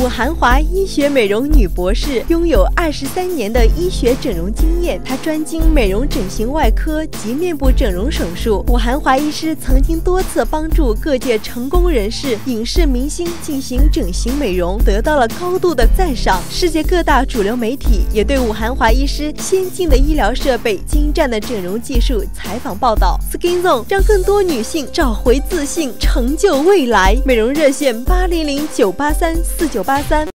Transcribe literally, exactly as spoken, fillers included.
武韩华医学美容女博士，拥有二十三年的医学整容经验。她专精美容整形外科及面部整容手术。武韩华医师曾经多次帮助各界成功人士、影视明星进行整形美容，得到了高度的赞赏。世界各大主流媒体也对武韩华医师先进的医疗设备、精湛的整容技术采访报道。Skin Zone 让更多女性找回自信，成就未来。美容热线八零零九八三四九八三。